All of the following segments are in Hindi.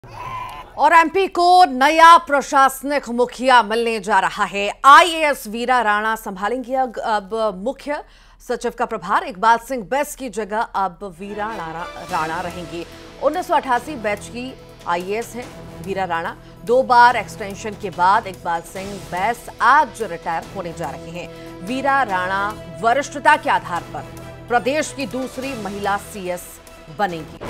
और एमपी को नया प्रशासनिक मुखिया मिलने जा रहा है। आईएएस वीरा राणा संभालेंगी अब मुख्य सचिव का प्रभार। इकबाल सिंह बैस की जगह अब वीरा राणा रहेंगी। 1988 बैच की आईएएस है वीरा राणा। 2 बार एक्सटेंशन के बाद इकबाल सिंह बैस आज रिटायर होने जा रहे हैं। वीरा राणा वरिष्ठता के आधार पर प्रदेश की दूसरी महिला सीएस बनेंगी।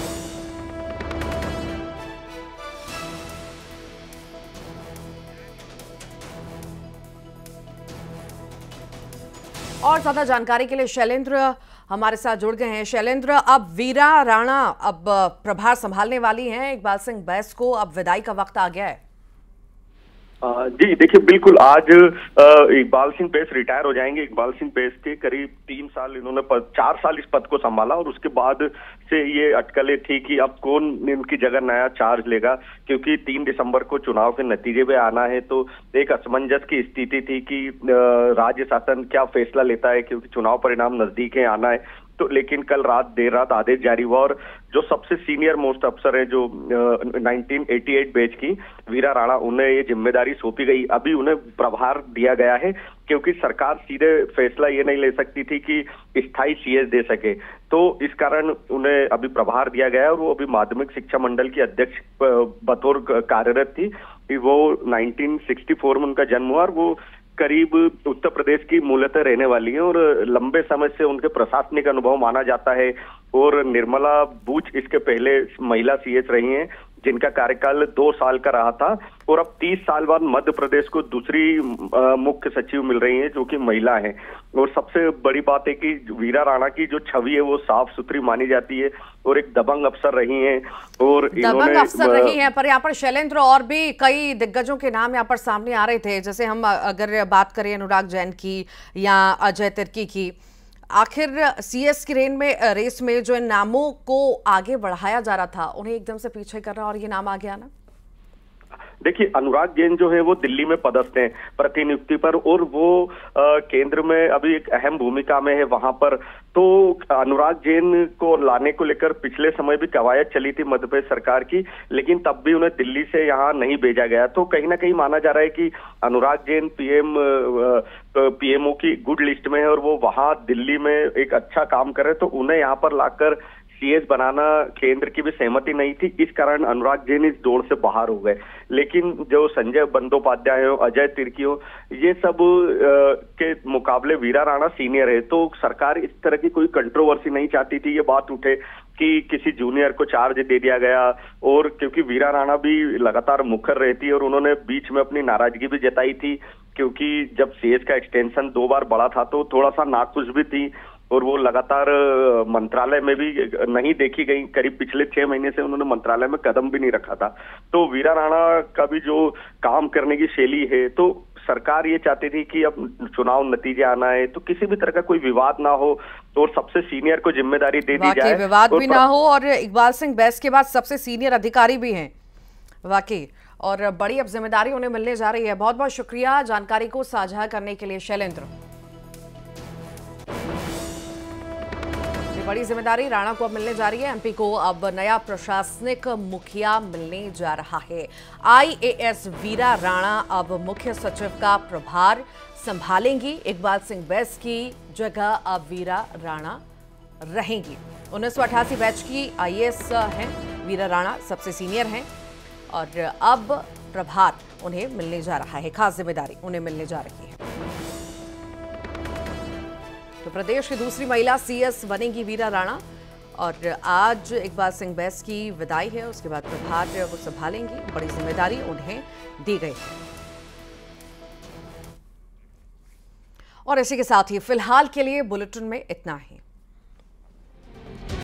और ज्यादा जानकारी के लिए शैलेंद्र हमारे साथ जुड़ गए हैं। शैलेंद्र, अब वीरा राणा अब प्रभार संभालने वाली हैं। इकबाल सिंह बैस को अब विदाई का वक्त आ गया है। जी देखिए, बिल्कुल आज इकबाल सिंह बैस रिटायर हो जाएंगे। इकबाल सिंह बैस के करीब 3 साल इन्होंने 4 साल इस पद को संभाला और उसके बाद से ये अटकलें थी कि अब कौन इनकी जगह नया चार्ज लेगा, क्योंकि 3 दिसंबर को चुनाव के नतीजे पे आना है। तो एक असमंजस की स्थिति थी कि राज्य शासन क्या फैसला लेता है, क्योंकि चुनाव परिणाम नजदीक है, आना है। तो लेकिन कल देर रात आदेश जारी हुआ और जो सबसे सीनियर मोस्ट अफसर है जो 1988 बैच की वीरा राणा, उन्हें ये जिम्मेदारी सौंपी गई। अभी उन्हें प्रभार दिया गया है, क्योंकि सरकार सीधे फैसला ये नहीं ले सकती थी कि स्थायी सीएस दे सके। तो इस कारण उन्हें अभी प्रभार दिया गया है और वो अभी माध्यमिक शिक्षा मंडल की अध्यक्ष बतौर कार्यरत थी। वो 1964 में उनका जन्म हुआ और वो करीब उत्तर प्रदेश की मूलतः रहने वाली है और लंबे समय से उनके प्रशासनिक अनुभव माना जाता है। और निर्मला बूच इसके पहले महिला सीएस रही हैं, जिनका कार्यकाल 2 साल का रहा था। और अब 30 साल बाद मध्य प्रदेश को दूसरी मुख्य सचिव मिल रही हैं, जो कि महिला है। और सबसे बड़ी बात है कि वीरा राणा की जो छवि है वो साफ सुथरी मानी जाती है और एक दबंग अफसर रही हैं। और दबंग अफसर रही हैं, पर यहाँ पर शैलेंद्र और भी कई दिग्गजों के नाम यहाँ पर सामने आ रहे थे। जैसे हम अगर बात करें अनुराग जैन की या अजय तिर्की की, आखिर सीएस की रेस में जो नामों को आगे बढ़ाया जा रहा था, उन्हें एकदम से पीछे कर रहा और ये नाम आ गया ना। देखिए, अनुराग जैन जो है वो दिल्ली में पदस्थ हैं प्रतिनियुक्ति पर और वो केंद्र में अभी एक अहम भूमिका में है वहां पर। तो अनुराग जैन को लाने को लेकर पिछले समय भी कवायद चली थी मध्य प्रदेश सरकार की, लेकिन तब भी उन्हें दिल्ली से यहाँ नहीं भेजा गया। तो कहीं ना कहीं माना जा रहा है कि अनुराग जैन पीएमओ की गुड लिस्ट में है और वो वहां दिल्ली में एक अच्छा काम करे, तो उन्हें यहाँ पर लाकर सीएस बनाना केंद्र की भी सहमति नहीं थी। इस कारण अनुराग जैन इस दौड़ से बाहर हो गए। लेकिन जो संजय बंदोपाध्याय हो, अजय तिर्की हो, ये सब के मुकाबले वीरा राणा सीनियर है। तो सरकार इस तरह की कोई कंट्रोवर्सी नहीं चाहती थी, ये बात उठे कि किसी जूनियर को चार्ज दे दिया गया। और क्योंकि वीरा राणा भी लगातार मुखर रहती है और उन्होंने बीच में अपनी नाराजगी भी जताई थी, क्योंकि जब सीएस का एक्सटेंशन 2 बार बढ़ा था तो थोड़ा सा नाखुश भी थी और वो लगातार मंत्रालय में भी नहीं देखी गई। करीब पिछले 6 महीने से उन्होंने मंत्रालय में कदम भी नहीं रखा था। तो वीरा राणा का भी जो काम करने की शैली है, तो सरकार ये चाहती थी कि अब चुनाव नतीजे आना है तो किसी भी तरह का कोई विवाद ना हो और सबसे सीनियर को जिम्मेदारी दे दी जाए, विवाद भी ना हो। और इकबाल सिंह बैस के बाद सबसे सीनियर अधिकारी भी हैं वाकई, और बड़ी अब जिम्मेदारी उन्हें मिलने जा रही है। बहुत बहुत शुक्रिया जानकारी को साझा करने के लिए शैलेंद्र। बड़ी जिम्मेदारी राणा को अब मिलने जा रही है। एमपी को अब नया प्रशासनिक मुखिया मिलने जा रहा है। आईएएस वीरा राणा अब मुख्य सचिव का प्रभार संभालेंगी। इकबाल सिंह बैस की जगह अब वीरा राणा रहेंगी। 1988 बैच की आईएएस हैं वीरा राणा, सबसे सीनियर हैं और अब प्रभार उन्हें मिलने जा रहा है। खास जिम्मेदारी उन्हें मिलने जा रही है। तो प्रदेश की दूसरी महिला सीएस बनेगी वीरा राणा और आज इकबाल सिंह बैस की विदाई है, उसके बाद प्रभार वो संभालेंगी। बड़ी जिम्मेदारी उन्हें दी गई है। और इसी के साथ ही फिलहाल के लिए बुलेटिन में इतना ही।